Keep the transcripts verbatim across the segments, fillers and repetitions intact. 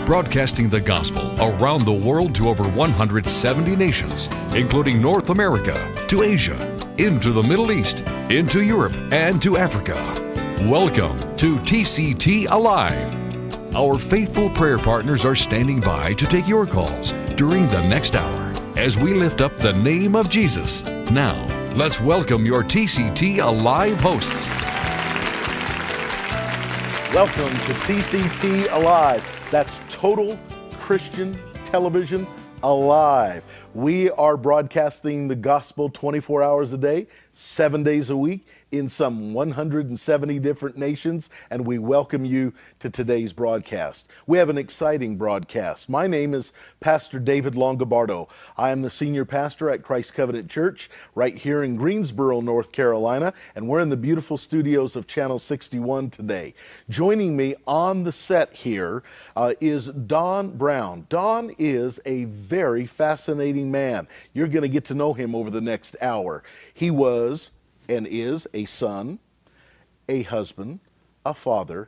broadcasting the gospel around the world to over one hundred seventy nations, including North America, to Asia, into the Middle East, into Europe, and to Africa. Welcome to T C T Alive. Our faithful prayer partners are standing by to take your calls during the next hour as we lift up the name of Jesus. Now, let's welcome your T C T Alive hosts. Welcome to T C T Alive. That's Total Christian Television Alive. We are broadcasting the gospel twenty-four hours a day, seven days a week, in some one hundred seventy different nations, and we welcome you to today's broadcast. We have an exciting broadcast. My name is Pastor David Longobardo. I am the senior pastor at Christ Covenant Church right here in Greensboro, North Carolina, and we're in the beautiful studios of Channel sixty-one today. Joining me on the set here uh, is Don Brown. Don is a very fascinating man. You're going to get to know him over the next hour. He was and is a son, a husband, a father,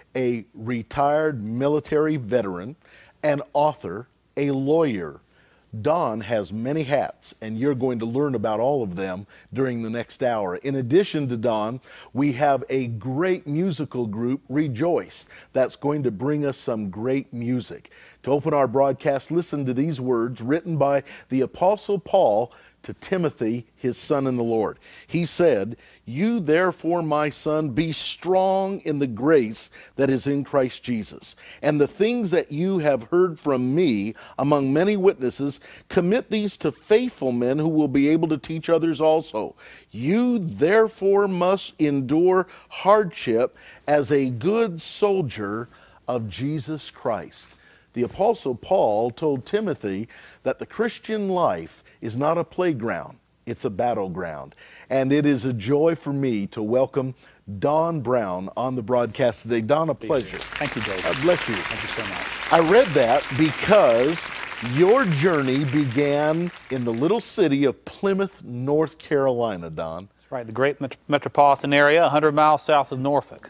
a retired military veteran, an author, a lawyer. Don has many hats, and you're going to learn about all of them during the next hour. In addition to Don, we have a great musical group, Rejoice, that's going to bring us some great music. To open our broadcast, listen to these words written by the Apostle Paul to Timothy, his son in the Lord. He said, "You therefore, my son, be strong in the grace that is in Christ Jesus. And the things that you have heard from me among many witnesses, commit these to faithful men who will be able to teach others also. You therefore must endure hardship as a good soldier of Jesus Christ." The Apostle Paul told Timothy that the Christian life is not a playground, it's a battleground. And it is a joy for me to welcome Don Brown on the broadcast today. Don, a pleasure. Thank you, David. God bless you. Thank you so much. I read that because your journey began in the little city of Plymouth, North Carolina, Don. That's right, the great met metropolitan area, one hundred miles south of Norfolk.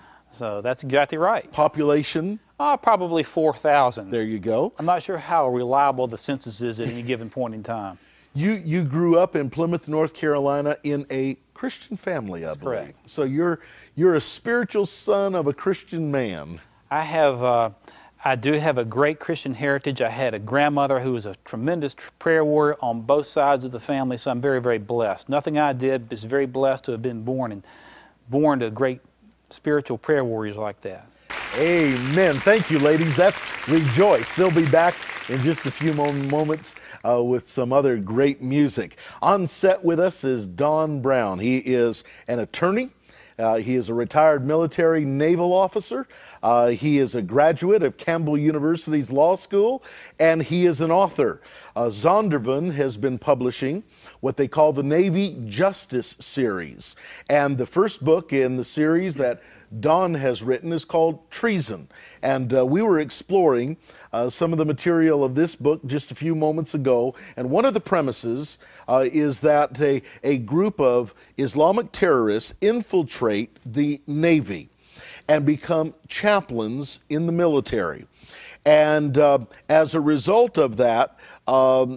So that's exactly right. Population? Uh, probably four thousand. There you go. I'm not sure how reliable the census is at any given point in time. You you grew up in Plymouth, North Carolina in a Christian family, I That's believe. correct. So you're you're a spiritual son of a Christian man. I have, uh, I do have a great Christian heritage. I had a grandmother who was a tremendous prayer warrior on both sides of the family, so I'm very, very blessed. Nothing I did is very blessed to have been born and born to great spiritual prayer warriors like that. Amen. Thank you, ladies. That's Rejoice. They'll be back in just a few moments uh, with some other great music. On set with us is Don Brown. He is an attorney. Uh, he is a retired military naval officer. Uh, he is a graduate of Campbell University's Law School, and he is an author. Uh, Zondervan has been publishing what they call the Navy Justice Series. And the first book in the series that Don has written is called Treason. And uh, we were exploring uh, some of the material of this book just a few moments ago. And one of the premises uh, is that a, a group of Islamic terrorists infiltrate the Navy and become chaplains in the military. And uh, as a result of that, um,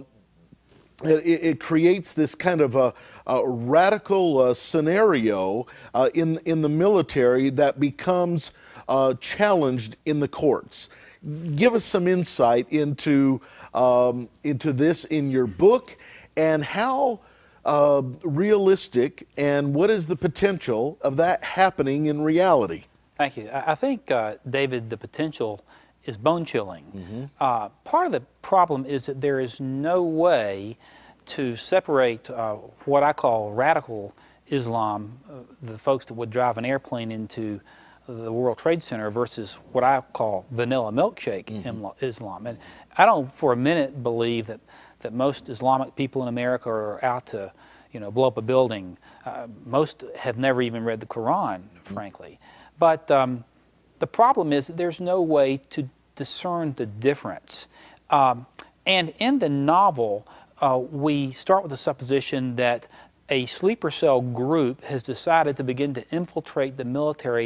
It, it creates this kind of a, a radical uh, scenario uh, in, in the military that becomes uh, challenged in the courts. Give us some insight into, um, into this in your book, and how uh, realistic and what is the potential of that happening in reality? Thank you. I, I think, uh, David, the potential is bone-chilling. Mm-hmm. uh, part of the problem is that there is no way to separate uh, what I call radical Islam, uh, the folks that would drive an airplane into the World Trade Center, versus what I call vanilla milkshake mm-hmm. Islam. And I don't for a minute believe that, that most Islamic people in America are out to, you know, blow up a building. Uh, most have never even read the Quran, mm-hmm. frankly. But um, the problem is that there's no way to discern the difference. Um, and in the novel, uh, we start with the supposition that a sleeper cell group has decided to begin to infiltrate the military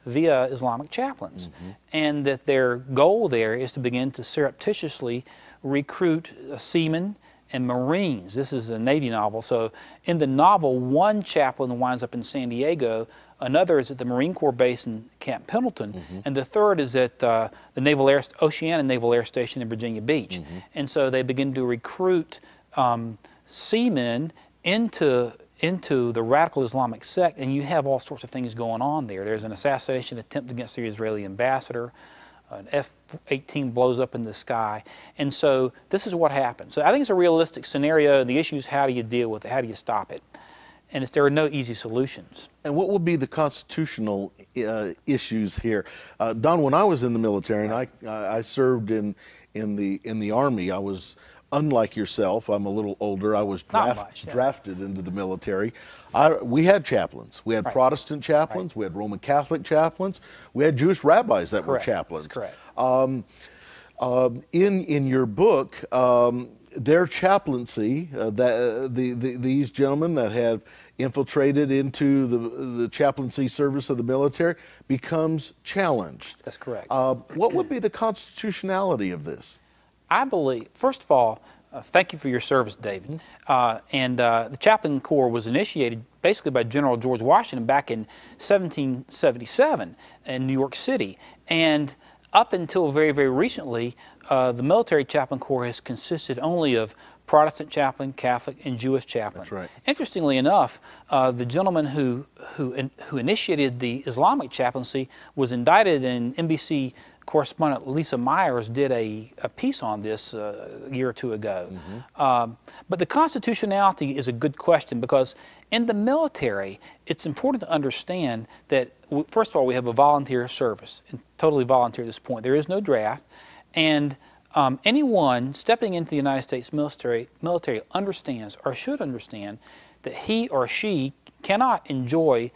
via Islamic chaplains, mm-hmm. and that their goal there is to begin to surreptitiously recruit uh, seamen and Marines. This is a Navy novel, so in the novel, one chaplain winds up in San Diego, another is at the Marine Corps base in Camp Pendleton, mm-hmm. and the third is at uh, the Naval Air, Oceana Naval Air Station in Virginia Beach. Mm-hmm. And so they begin to recruit um, seamen into into the radical Islamic sect, and you have all sorts of things going on there. There's an assassination attempt against the Israeli ambassador. An F eighteen blows up in the sky. And so this is what happens. So I think it's a realistic scenario, and the issue is how do you deal with it? How do you stop it? And it's, there are no easy solutions. And what would be the constitutional uh, issues here? Uh, Don, when I was in the military, and I, I served in, in, the, in the Army, I was, unlike yourself, I'm a little older, I was draft, much, yeah. drafted into the military. I, we had chaplains. We had right. Protestant chaplains, right. we had Roman Catholic chaplains, we had Jewish rabbis that correct. were chaplains. That's correct. Um, uh, in, in your book, um, their chaplaincy, uh, that, uh, the, the, these gentlemen that have infiltrated into the, the chaplaincy service of the military becomes challenged. That's correct. Uh, what would be the constitutionality of this? I believe, first of all, uh, thank you for your service, David. Uh, and uh, the Chaplain Corps was initiated basically by General George Washington back in seventeen seventy-seven in New York City. And up until very, very recently, uh, the military chaplain corps has consisted only of Protestant chaplain, Catholic, and Jewish chaplain. That's right. Interestingly enough, uh, the gentleman who, who, in, who initiated the Islamic chaplaincy was indicted, and N B C correspondent Lisa Myers did a, a piece on this uh, a year or two ago. Mm-hmm. um, but the constitutionality is a good question, because in the military, it's important to understand that, w first of all, we have a volunteer service, and totally volunteer at this point. There is no draft, and um, anyone stepping into the United States military, military understands, or should understand, that he or she cannot enjoy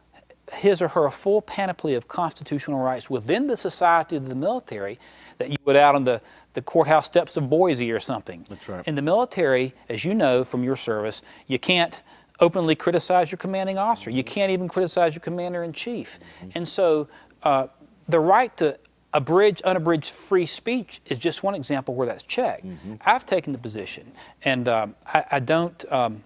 his or her full panoply of constitutional rights within the society of the military that you would out on the, the courthouse steps of Boise or something. That's right. In the military, as you know from your service, you can't openly criticize your commanding officer. You can't even criticize your commander-in-chief. Mm-hmm. And so uh, the right to abridged, unabridged free speech is just one example where that's checked. Mm-hmm. I've taken the position, and um, I, I don't, um,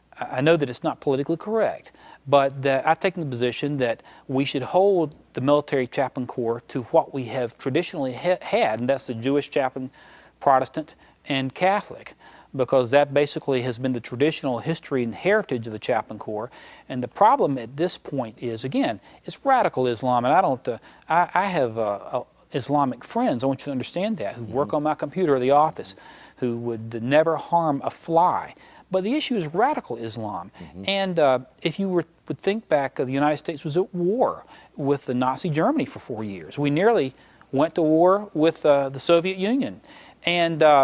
I know that it's not politically correct, but that I've taken the position that we should hold the military chaplain corps to what we have traditionally ha had, and that's the Jewish chaplain, Protestant, and Catholic, because that basically has been the traditional history and heritage of the chaplain corps. And the problem at this point is, again, it's radical Islam, and I don't, uh, I, I have uh, uh, Islamic friends, I want you to understand that, who mm-hmm. work on my computer at the office, who would never harm a fly. But the issue is radical Islam. Mm-hmm. And uh, if you were, would think back, uh, the United States was at war with the Nazi Germany for four years. We nearly went to war with uh, the Soviet Union. And uh,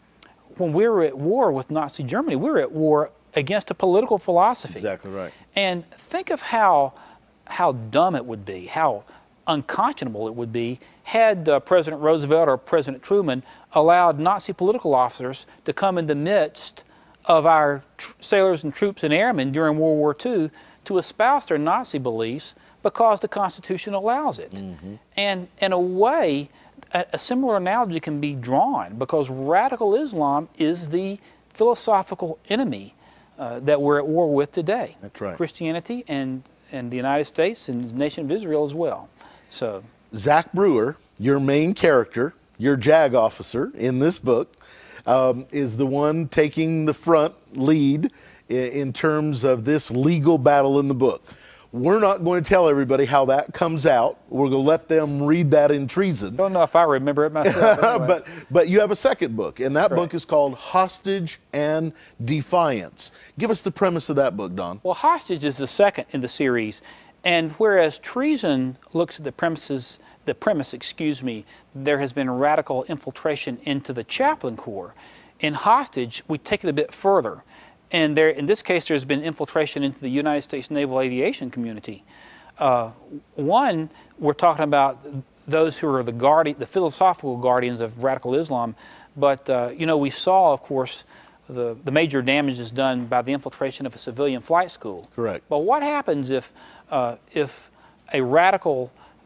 when we were at war with Nazi Germany, we were at war against a political philosophy. Exactly right. And think of how, how dumb it would be, how unconscionable it would be had uh, President Roosevelt or President Truman allowed Nazi political officers to come in the midst of our sailors and troops and airmen during World War Two to espouse their Nazi beliefs because the Constitution allows it. Mm-hmm. And in a way, a, a similar analogy can be drawn, because radical Islam is the philosophical enemy uh, that we're at war with today. That's right. Christianity and, and the United States and the nation of Israel as well. So, Zach Brewer, your main character, your JAG officer in this book, Um, is the one taking the front lead in, in terms of this legal battle in the book. We're not going to tell everybody how that comes out. We're going to let them read that in Treason. Don't know if I remember it myself. Anyway. but, but you have a second book, and that Correct. book is called Hostage and Defiance. Give us the premise of that book, Don. Well, Hostage is the second in the series, and whereas Treason looks at the premises the premise, excuse me, there has been radical infiltration into the chaplain corps. In Hostage, we take it a bit further. And there, in this case, there's been infiltration into the United States Naval Aviation community. Uh, one, we're talking about those who are the, guardi the philosophical guardians of radical Islam. But, uh, you know, we saw, of course, the, the major damages done by the infiltration of a civilian flight school. Correct. Well, what happens if, uh, if a radical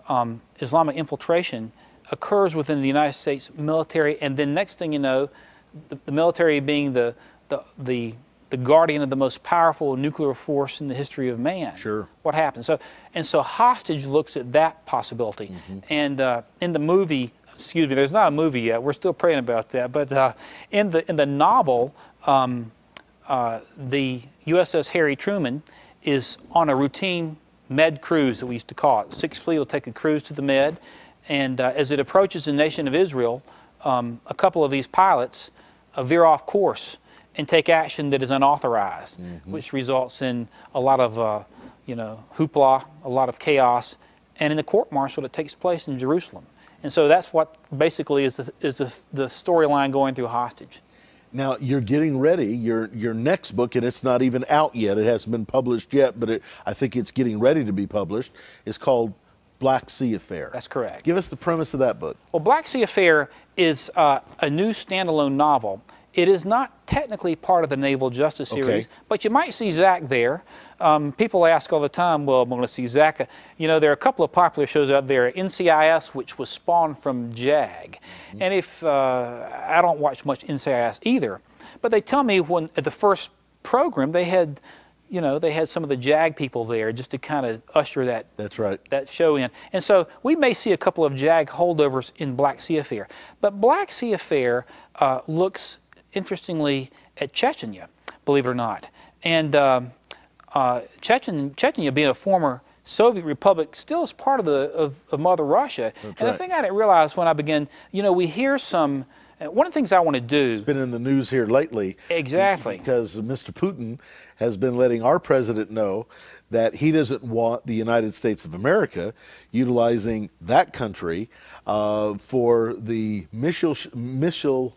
um, Islamic Infiltration occurs within the United States military, and then next thing you know, the, the military being the, the, the, the guardian of the most powerful nuclear force in the history of man. Sure. What happens? So, and so Hostage looks at that possibility. Mm-hmm. And uh, in the movie, excuse me, there's not a movie yet. We're still praying about that. But uh, in the in the novel, um, uh, the U S S Harry Truman is on a routine Med cruise, that we used to call it. Sixth Fleet will take a cruise to the Med, and uh, as it approaches the nation of Israel, um, a couple of these pilots uh, veer off course and take action that is unauthorized, mm-hmm. which results in a lot of, uh, you know, hoopla, a lot of chaos, and in the court-martial that takes place in Jerusalem. And so that's what basically is the, is the, the storyline going through Hostage. Now, you're getting ready, your your next book, and it's not even out yet. It hasn't been published yet, but it, I think it's getting ready to be published. It's called Black Sea Affair. That's correct. Give us the premise of that book. Well, Black Sea Affair is uh, a new standalone novel. It is not technically part of the Naval Justice series, okay. but you might see Zach there. Um, people ask all the time, well, I'm going to see Zach. You know, there are a couple of popular shows out there, N C I S, which was spawned from JAG. Mm-hmm. And if, uh, I don't watch much N C I S either, but they tell me when, at the first program, they had, you know, they had some of the JAG people there just to kind of usher that, That's right. that show in. And so we may see a couple of JAG holdovers in Black Sea Affair. But Black Sea Affair uh, looks interestingly at Chechnya, believe it or not. And um, uh, Chechen, Chechnya, being a former Soviet republic, still is part of the of, of Mother Russia. That's and right. the thing I didn't realize when I began, you know, we hear some, uh, one of the things I want to do. It's been in the news here lately. Exactly. Because Mister Putin has been letting our president know that he doesn't want the United States of America utilizing that country uh, for the missile, missile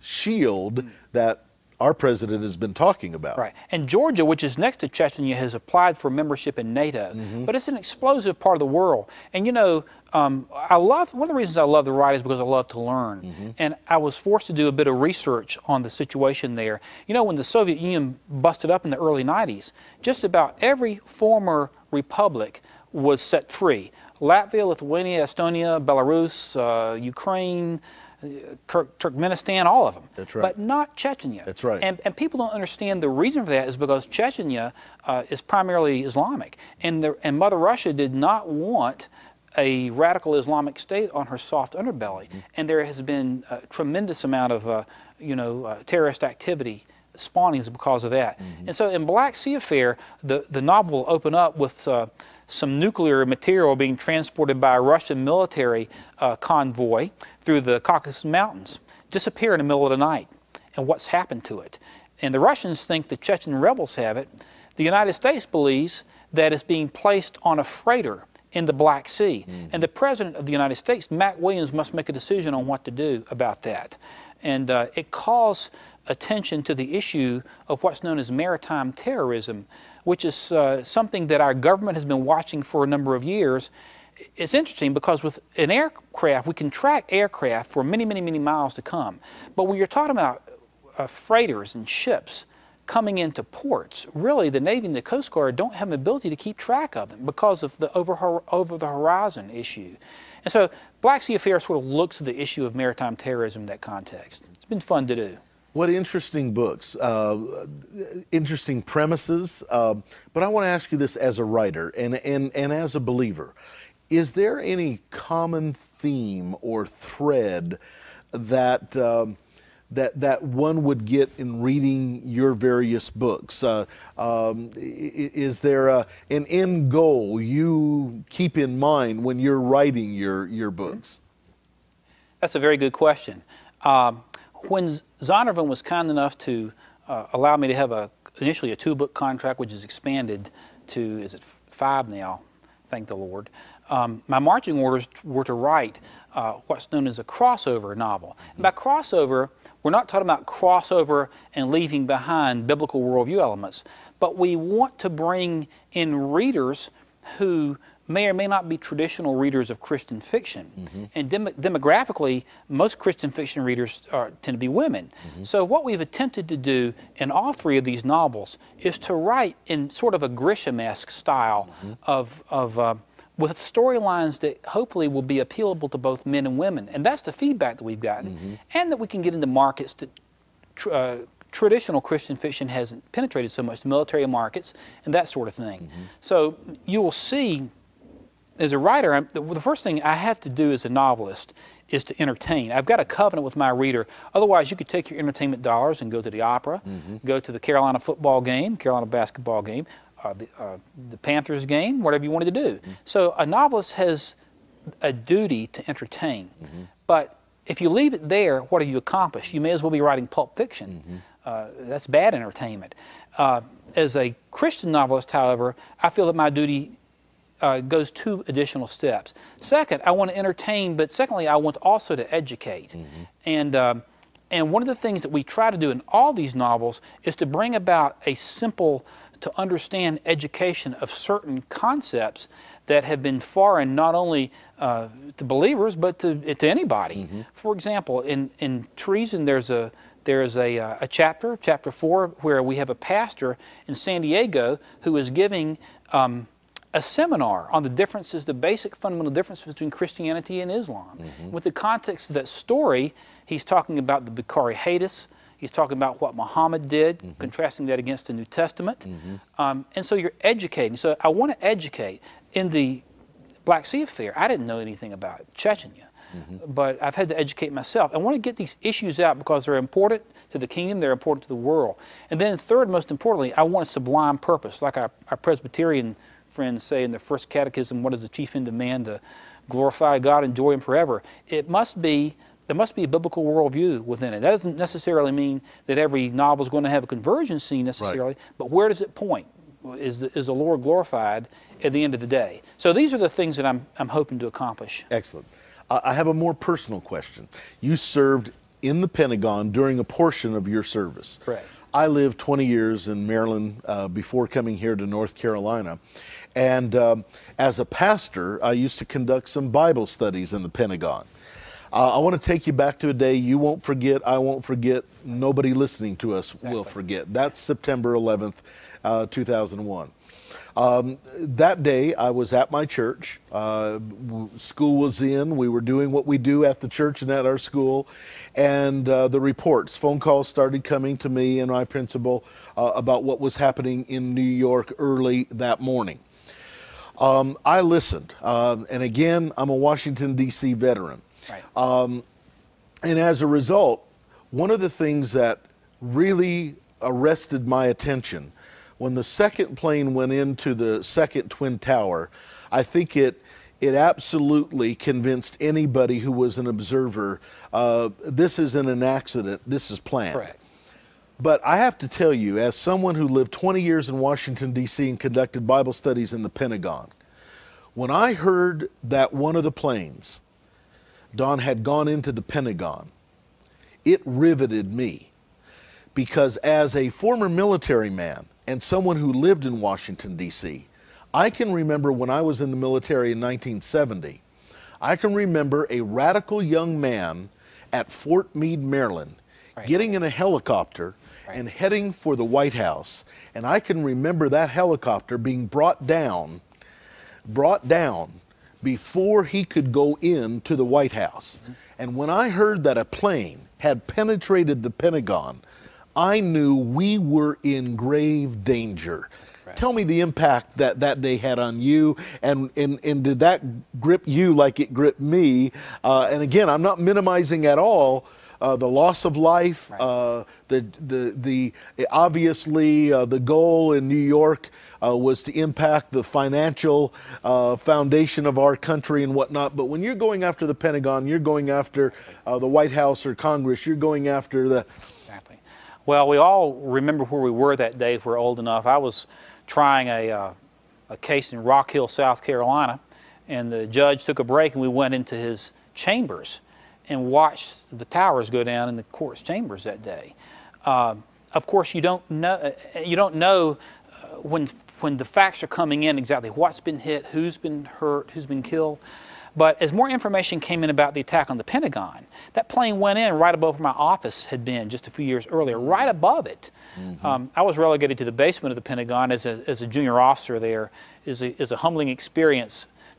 shield that our president has been talking about. Right. And Georgia, which is next to Chechnya, has applied for membership in NATO. Mm-hmm. But it's an explosive part of the world. And you know, um, I love, one of the reasons I love to write is because I love to learn. Mm-hmm. And I was forced to do a bit of research on the situation there. You know, when the Soviet Union busted up in the early nineties, just about every former republic was set free. Latvia, Lithuania, Estonia, Belarus, uh, Ukraine, Turkmenistan, all of them. That's right. But not Chechnya. That's right. And, and people don't understand the reason for that is because Chechnya uh, is primarily Islamic. And, the, and Mother Russia did not want a radical Islamic state on her soft underbelly. Mm-hmm. And there has been a tremendous amount of, uh, you know, uh, terrorist activity spawnings because of that. Mm-hmm. And so in Black Sea Affair, the, the novel will open up with uh, some nuclear material being transported by a Russian military uh, convoy through the Caucasus Mountains, disappear in the middle of the night, and what's happened to it. And the Russians think the Chechen rebels have it. The United States believes that it's being placed on a freighter in the Black Sea. Mm-hmm. And the President of the United States, Matt Williams, must make a decision on what to do about that. And uh, it calls attention to the issue of what's known as maritime terrorism, which is uh, something that our government has been watching for a number of years. It's interesting because with an aircraft, we can track aircraft for many, many, many miles to come. But when you're talking about uh, freighters and ships coming into ports, really the Navy and the Coast Guard don't have the ability to keep track of them because of the over, over the horizon issue. And so Black Sea Affair sort of looks at the issue of maritime terrorism in that context. It's been fun to do. What interesting books, uh, interesting premises. Uh, but I want to ask you this as a writer and, and, and as a believer. Is there any common theme or thread that, um, that, that one would get in reading your various books? Uh, um, is there a, an end goal you keep in mind when you're writing your, your books? That's a very good question. Um, When Zondervan was kind enough to uh, allow me to have a, initially a two-book contract, which is expanded to, is it five now, thank the Lord, um, my marching orders were to write uh, what's known as a crossover novel. And by crossover, we're not talking about crossover and leaving behind biblical worldview elements, but we want to bring in readers who may or may not be traditional readers of Christian fiction. Mm-hmm. And dem demographically, most Christian fiction readers are, tend to be women. Mm-hmm. So what we've attempted to do in all three of these novels is to write in sort of a Grisham-esque style mm-hmm. of, of uh, with storylines that hopefully will be appealable to both men and women. And that's the feedback that we've gotten. Mm-hmm. And that we can get into markets that tr uh, traditional Christian fiction hasn't penetrated so much, the military markets and that sort of thing. Mm-hmm. So you will see, as a writer, I'm, the, the first thing I have to do as a novelist is to entertain. I've got a covenant with my reader. Otherwise, you could take your entertainment dollars and go to the opera, mm-hmm. go to the Carolina football game, Carolina basketball game, uh, the, uh, the Panthers game, whatever you wanted to do. Mm-hmm. So a novelist has a duty to entertain. Mm-hmm. But if you leave it there, what have you accomplished? You may as well be writing pulp fiction. Mm-hmm. uh, that's bad entertainment. Uh, as a Christian novelist, however, I feel that my duty Uh, goes two additional steps. Second, I want to entertain, but secondly, I want also to educate. Mm-hmm. And um, and one of the things that we try to do in all these novels is to bring about a simple to understand education of certain concepts that have been foreign not only uh, to believers but to to anybody. Mm-hmm. For example, in in Treason, there's a there's a uh, a chapter, chapter four, where we have a pastor in San Diego who is giving Um, a seminar on the differences, the basic fundamental differences between Christianity and Islam. Mm-hmm. With the context of that story, he's talking about the Bukhari Hadith, he's talking about what Muhammad did, mm-hmm. contrasting that against the New Testament. Mm-hmm. um, and so you're educating. So I want to educate. In the Black Sea affair, I didn't know anything about Chechnya, mm-hmm. but I've had to educate myself. I want to get these issues out because they're important to the kingdom, they're important to the world. And then third, most importantly, I want a sublime purpose, like our, our Presbyterian friends say in the first catechism, what is the chief end of man? To glorify God, enjoy Him forever. It must be, there must be a biblical worldview within it. That doesn't necessarily mean that every novel is going to have a conversion scene necessarily, right. But where does it point? Is the, is the Lord glorified at the end of the day? So these are the things that I'm, I'm hoping to accomplish. Excellent. Uh, I have a more personal question. You served in the Pentagon during a portion of your service. Correct. I lived twenty years in Maryland uh, before coming here to North Carolina. And um, as a pastor, I used to conduct some Bible studies in the Pentagon. Uh, I want to take you back to a day you won't forget, I won't forget, nobody listening to us exactly. will forget. That's September eleventh, uh, two thousand one. Um, that day, I was at my church. Uh, school was in. We were doing what we do at the church and at our school. And uh, the reports, phone calls started coming to me and my principal uh, about what was happening in New York early that morning. Um, I listened. Uh, and again, I'm a Washington, D C veteran. Right. Um, and as a result, one of the things that really arrested my attention when the second plane went into the second Twin Tower, I think it it absolutely convinced anybody who was an observer, uh, this isn't an accident, this is planned. Correct. But I have to tell you, as someone who lived twenty years in Washington, D C and conducted Bible studies in the Pentagon, when I heard that one of the planes, Don, had gone into the Pentagon, it riveted me. Because as a former military man, and someone who lived in Washington, D C, I can remember when I was in the military in nineteen seventy, I can remember a radical young man at Fort Meade, Maryland, right. getting in a helicopter right. and heading for the White House. And I can remember that helicopter being brought down, brought down before he could go into the White House. Mm-hmm. And when I heard that a plane had penetrated the Pentagon, I knew we were in grave danger. Tell me the impact that that day had on you, and, and, and did that grip you like it gripped me? Uh, and again, I'm not minimizing at all uh, the loss of life, right. uh, the, the, the, obviously uh, the goal in New York uh, was to impact the financial uh, foundation of our country and whatnot, but when you're going after the Pentagon, you're going after uh, the White House or Congress, you're going after the... Exactly. Well, we all remember where we were that day if we're old enough. I was trying a, uh, a case in Rock Hill, South Carolina, and the judge took a break and we went into his chambers and watched the towers go down in the court's chambers that day. Uh, of course, you don't know, you don't know uh, when, when the facts are coming in exactly what's been hit, who's been hurt, who's been killed. But as more information came in about the attack on the Pentagon, that plane went in right above where my office had been just a few years earlier, right above it. Mm-hmm. um, I was relegated to the basement of the Pentagon as a, as a junior officer there. Is a, is a humbling experience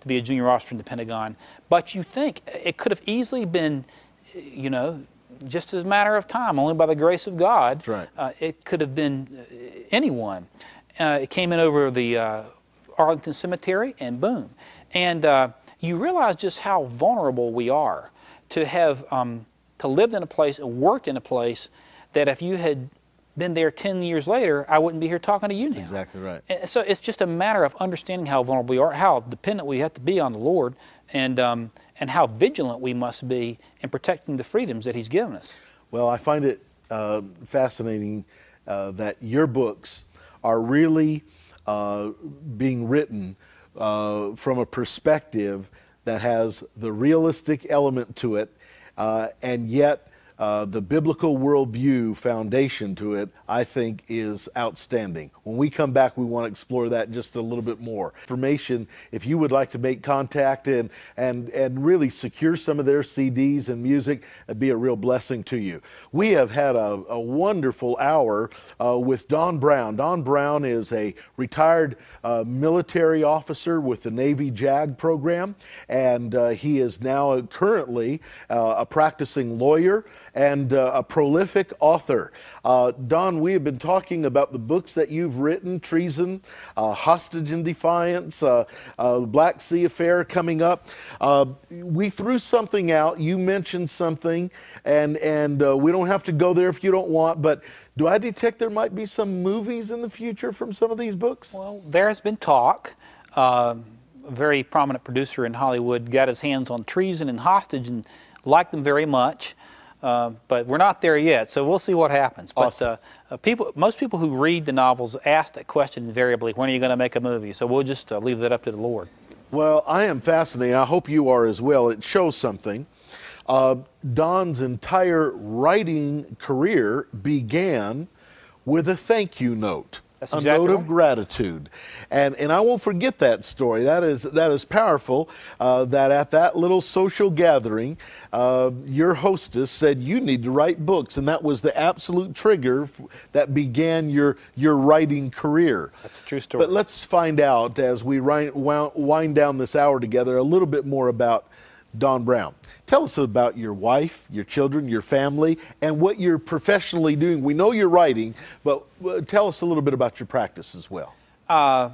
to be a junior officer in the Pentagon. But you think it could have easily been, you know, just as a matter of time, only by the grace of God. That's right. Uh, it could have been anyone. Uh, it came in over the uh, Arlington Cemetery, and boom. And uh, you realize just how vulnerable we are to have um, to lived in a place and worked in a place that if you had been there ten years later, I wouldn't be here talking to you That's now. exactly right. And so it's just a matter of understanding how vulnerable we are, how dependent we have to be on the Lord, and um, and how vigilant we must be in protecting the freedoms that He's given us. Well, I find it uh, fascinating uh, that your books are really uh, being written uh, from a perspective that has the realistic element to it, uh, and yet uh, the biblical worldview foundation to it, I think, is outstanding. When we come back, we want to explore that just a little bit more. Information, if you would like to make contact and, and, and really secure some of their C Ds and music, it'd be a real blessing to you. We have had a, a wonderful hour uh, with Don Brown. Don Brown is a retired uh, military officer with the Navy JAG program, and uh, he is now currently uh, a practicing lawyer and uh, a prolific author. Uh, Don, we have been talking about the books that you've written, Treason, uh, Hostage in Defiance, uh, uh, Black Sea Affair coming up. Uh, we threw something out. You mentioned something, and, and uh, we don't have to go there if you don't want, but do I detect there might be some movies in the future from some of these books? Well, there has been talk. Uh, a very prominent producer in Hollywood got his hands on Treason and Hostage and liked them very much. Uh, but we're not there yet, so we'll see what happens. Awesome. But uh, uh, people, most people who read the novels ask that question invariably, when are you going to make a movie? So we'll just uh, leave that up to the Lord. Well, I am fascinated. I hope you are as well. It shows something. Uh, Don's entire writing career began with a thank you note. That's a exactly note of right. gratitude, and and I won't forget that story. That is that is powerful. Uh, that at that little social gathering, uh, your hostess said you need to write books, and that was the absolute trigger f that began your your writing career. That's a true story. But let's find out as we wind, wind down this hour together a little bit more about Don Brown. Tell us about your wife, your children, your family, and what you're professionally doing. We know you're writing, but uh, tell us a little bit about your practice as well. Uh,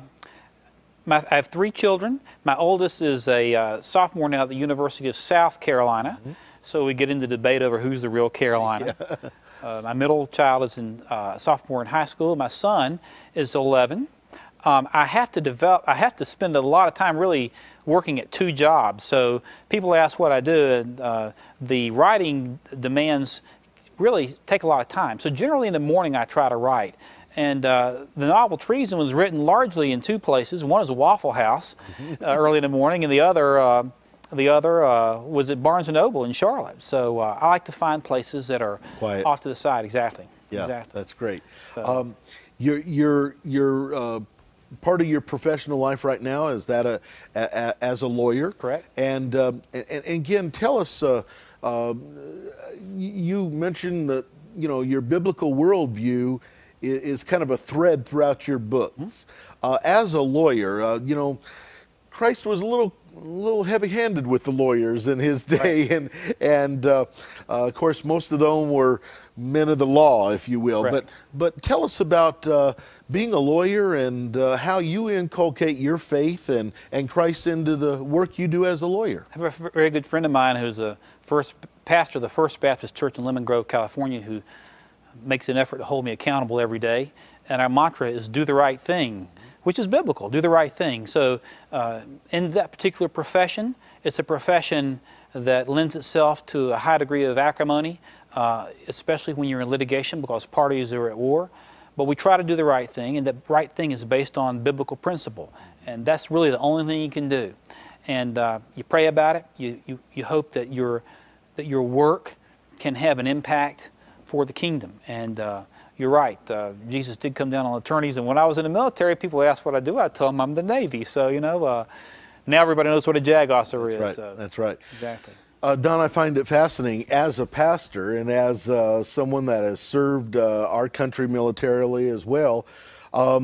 my, I have three children. My oldest is a uh, sophomore now at the University of South Carolina, mm-hmm. so we get into debate over who's the real Carolina. Yeah. uh, my middle child is in uh, sophomore in high school. My son is eleven. Um, I have to develop, I have to spend a lot of time really working at two jobs. So people ask what I do, and uh, the writing demands really take a lot of time. So generally in the morning I try to write. And uh, the novel Treason was written largely in two places. One is a Waffle House uh, early in the morning, and the other, uh, the other uh, was at Barnes and Noble in Charlotte. So uh, I like to find places that are quiet, off to the side. Exactly. Yeah, exactly. That's great. So, um, you're, you're, you're, uh, part of your professional life right now is that a, a, a as a lawyer, correct? And um, and, and again, tell us. Uh, uh, you mentioned that you know your biblical worldview is, is kind of a thread throughout your books. Mm-hmm. uh, as a lawyer, uh, you know, Christ was a little. A little heavy-handed with the lawyers in his day, right. and and uh, uh, of course most of them were men of the law, if you will. Right. But but tell us about uh, being a lawyer and uh, how you inculcate your faith and and Christ into the work you do as a lawyer. I have a very good friend of mine who's a first pastor of the First Baptist Church in Lemon Grove, California, who makes an effort to hold me accountable every day. And our mantra is "Do the right thing," which is biblical. Do the right thing. So uh, in that particular profession, it's a profession that lends itself to a high degree of acrimony, uh, especially when you're in litigation because parties are at war. But we try to do the right thing, and the right thing is based on biblical principle. And that's really the only thing you can do. And uh, you pray about it. You, you, you hope that your, that your work can have an impact for the kingdom. And uh, you're right. Uh, Jesus did come down on attorneys, and when I was in the military, people asked what I do. I tell them I'm the Navy. So you know, uh, now everybody knows what a JAG officer is. Right. So. That's right. Exactly. Uh, Don, I find it fascinating as a pastor and as uh, someone that has served uh, our country militarily as well. Um,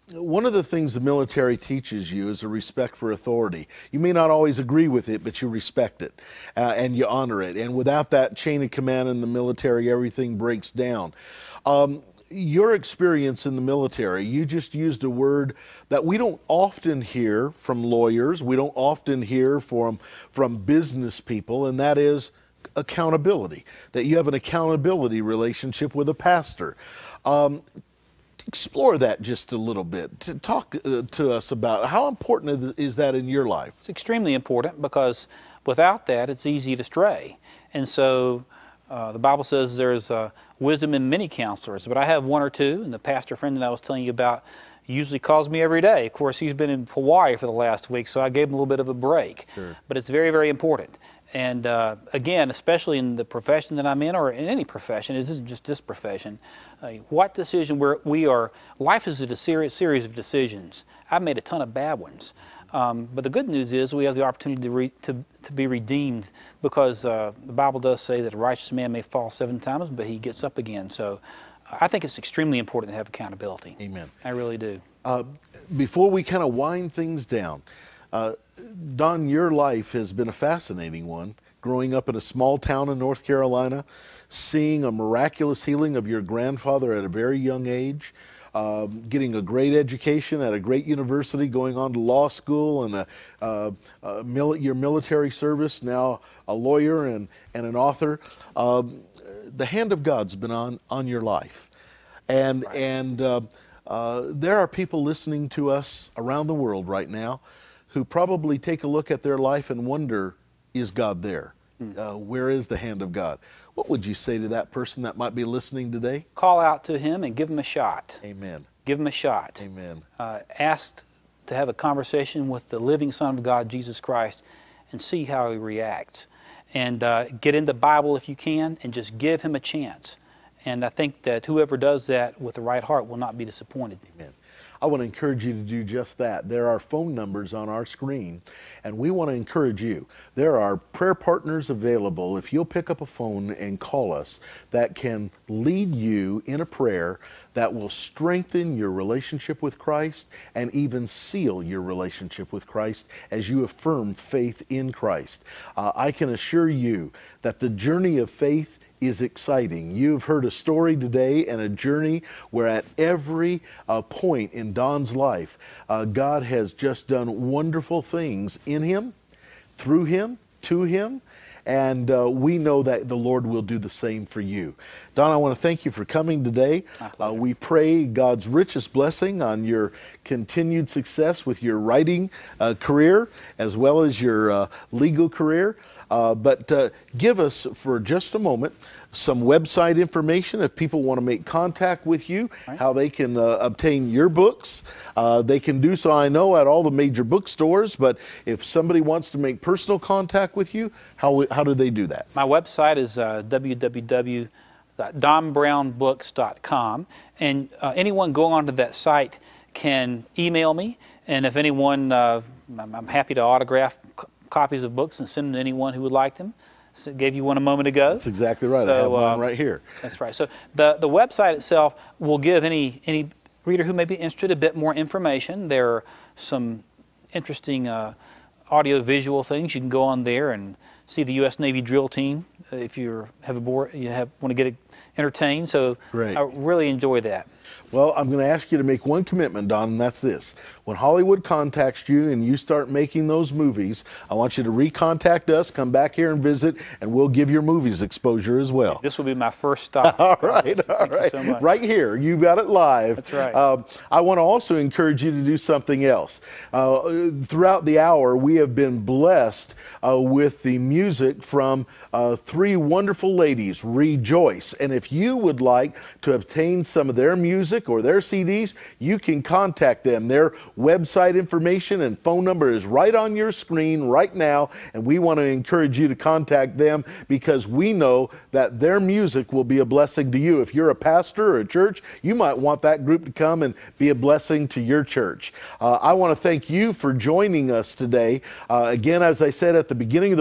one of the things the military teaches you is a respect for authority. You may not always agree with it, but you respect it uh, and you honor it. And without that chain of command in the military, everything breaks down. Um, your experience in the military, you just used a word that we don't often hear from lawyers, we don't often hear from, from business people, and that is accountability, that you have an accountability relationship with a pastor. Um, Explore that just a little bit. To talk uh, to us about how important is that in your life? It's extremely important because without that, it's easy to stray. And so uh, the Bible says there's uh, wisdom in many counselors, but I have one or two, and the pastor friend that I was telling you about usually calls me every day. Of course, he's been in Hawaii for the last week, so I gave him a little bit of a break. Sure. But it's very, very important. And uh, again, especially in the profession that I'm in, or in any profession, it isn't just this profession, uh, what decision we're, we are, life is a series, series of decisions. I've made a ton of bad ones. Um, but the good news is we have the opportunity to, re, to, to be redeemed, because uh, the Bible does say that a righteous man may fall seven times, but he gets up again. So uh, I think it's extremely important to have accountability. Amen. I really do. Uh, before we kind of wind things down, uh, Don, your life has been a fascinating one. Growing up in a small town in North Carolina, seeing a miraculous healing of your grandfather at a very young age, uh, getting a great education at a great university, going on to law school, and a, uh, a mil your military service, now a lawyer and, and an author. Um, the hand of God's been on, on your life. And, right. and uh, uh, there are people listening to us around the world right now who probably take a look at their life and wonder, is God there? Uh, where is the hand of God? What would you say to that person that might be listening today? Call out to him and give him a shot. Amen. Give him a shot. Amen. Uh, ask to have a conversation with the living Son of God, Jesus Christ, and see how he reacts. And uh, get in the Bible if you can, and just give him a chance. And I think that whoever does that with the right heart will not be disappointed. Amen. I want to encourage you to do just that. There are phone numbers on our screen, and we want to encourage you. There are prayer partners available, if you'll pick up a phone and call us, that can lead you in a prayer that will strengthen your relationship with Christ and even seal your relationship with Christ as you affirm faith in Christ. Uh, I can assure you that the journey of faith is exciting. You've heard a story today and a journey where at every uh, point in Don's life, uh, God has just done wonderful things in him, through him, to him, and uh, we know that the Lord will do the same for you. Don, I want to thank you for coming today. Uh, we pray God's richest blessing on your continued success with your writing uh, career as well as your uh, legal career. Uh, but uh, give us, for just a moment, some website information if people want to make contact with you, right. How they can uh, obtain your books. Uh, they can do so, I know, at all the major bookstores, but if somebody wants to make personal contact with you, how, how do they do that? My website is uh, w w w dot don brown books dot com, and uh, anyone going onto that site can email me, and if anyone, uh, I'm, I'm happy to autograph copies of books and send them to anyone who would like them. So gave you one a moment ago. That's exactly right. So, I have one uh, right here. That's right. So the, the website itself will give any, any reader who may be interested a bit more information. There are some interesting uh, audio-visual things. You can go on there and see the U S Navy drill team uh, if you have a board, you have want to get entertained. So Great. I really enjoy that. Well, I'm going to ask you to make one commitment, Don, and that's this. When Hollywood contacts you and you start making those movies, I want you to recontact us, come back here and visit, and we'll give your movies exposure as well. This will be my first stop. All right, all Thank right. you so much. Right here. You've got it live. That's right. Uh, I want to also encourage you to do something else. Uh, throughout the hour, we have been blessed uh, with the music from uh, three wonderful ladies, Rejoice. And if you would like to obtain some of their music or their C Ds, you can contact them. Their website information and phone number is right on your screen right now, and we want to encourage you to contact them because we know that their music will be a blessing to you. If you're a pastor or a church, you might want that group to come and be a blessing to your church. Uh, I want to thank you for joining us today. Uh, again, as I said at the beginning of the broadcast,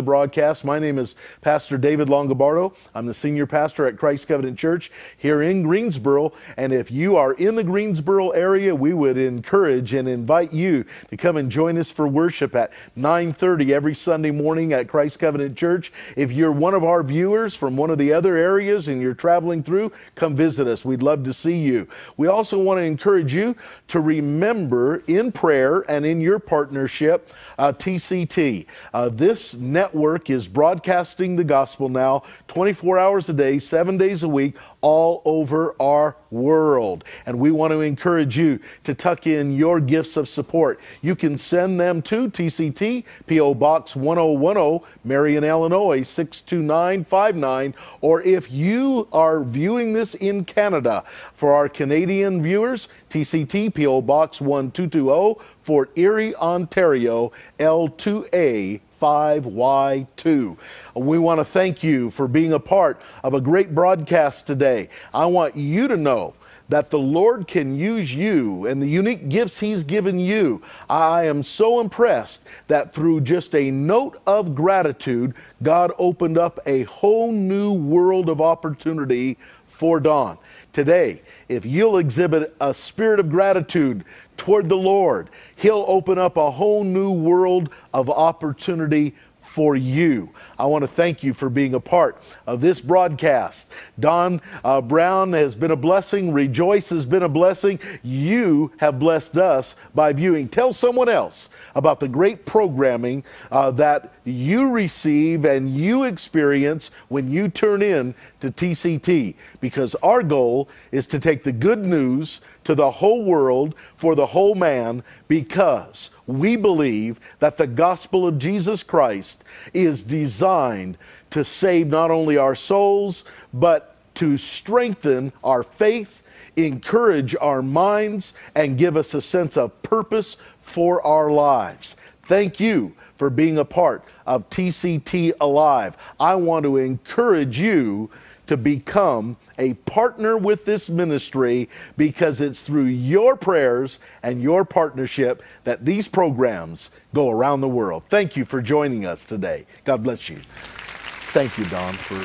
broadcast. My name is Pastor David Longobardo. I'm the senior pastor at Christ Covenant Church here in Greensboro. And if you are in the Greensboro area, we would encourage and invite you to come and join us for worship at nine thirty every Sunday morning at Christ Covenant Church. If you're one of our viewers from one of the other areas and you're traveling through, come visit us. We'd love to see you. We also want to encourage you to remember in prayer and in your partnership, uh, T C T. Uh, this network is broadcasting the gospel now twenty-four hours a day, seven days a week, all over our world. And we want to encourage you to tuck in your gifts of support. You can send them to T C T, P O Box one oh one oh, Marion, Illinois, six two nine five nine. Or if you are viewing this in Canada, for our Canadian viewers, T C T, P O Box one two two zero, Fort Erie, Ontario, L two A five Y two. We want to thank you for being a part of a great broadcast today. I want you to know that the Lord can use you and the unique gifts He's given you. I am so impressed that through just a note of gratitude, God opened up a whole new world of opportunity for Dawn. Today, if you'll exhibit a spirit of gratitude toward the Lord, He'll open up a whole new world of opportunity for you. I want to thank you for being a part of this broadcast. Don uh, Brown has been a blessing. Rejoice has been a blessing. You have blessed us by viewing. Tell someone else about the great programming uh, that you receive and you experience when you turn in to T C T, because our goal is to take the good news to the whole world for the whole man, because we believe that the gospel of Jesus Christ is designed to save not only our souls, but to strengthen our faith, encourage our minds, and give us a sense of purpose for our lives. Thank you for being a part of T C T Alive. I want to encourage you to become a partner with this ministry, because it's through your prayers and your partnership that these programs go around the world. Thank you for joining us today. God bless you. Thank you, Don. For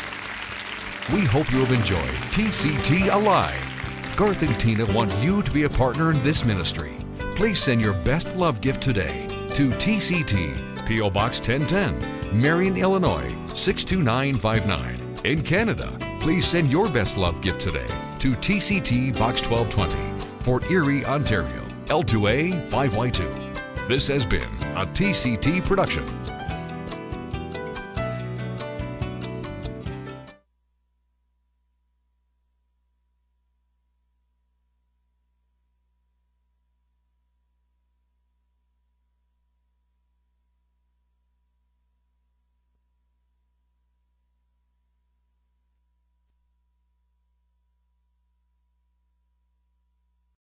We hope you have enjoyed T C T Alive. Garth and Tina want you to be a partner in this ministry. Please send your best love gift today to T C T, P O Box ten ten, Marion, Illinois, six two nine five nine. In Canada, please send your best love gift today to T C T Box twelve twenty, Fort Erie, Ontario, L two A five Y two. This has been a T C T production.